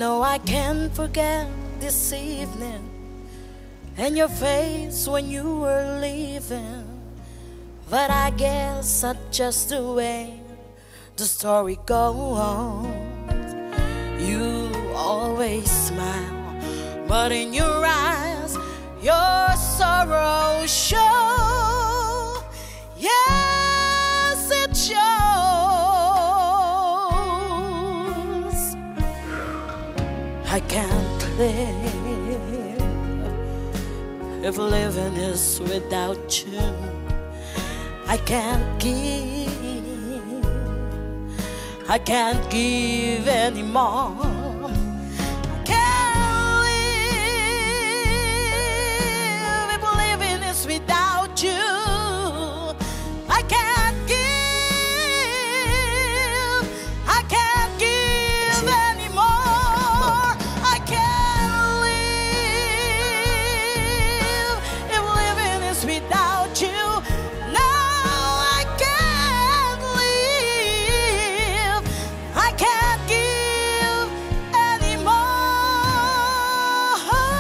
know I can't forget this evening and your face when you were leaving. But I guess that's just the way the story goes on. You always smile, but in your eyes your sorrow shows. Yes, it shows. I can't live if living is without you. I can't give anymore. I can't live if living is without you. I can't give anymore. I can't live if living is without you. No, I can't live. I can't give anymore.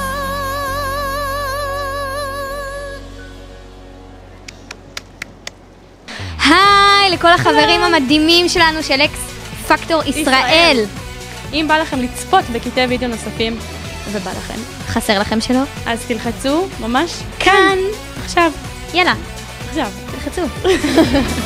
היי לכל החברים המדהימים שלנו של אקס פקטור ישראל. אם בא לכם לצפות בקטעי וידאו נוספים ובא לכם, חסר לכם שלא? אז תלחצו ממש כאן. עכשיו. יאללה, עכשיו. תלחצו.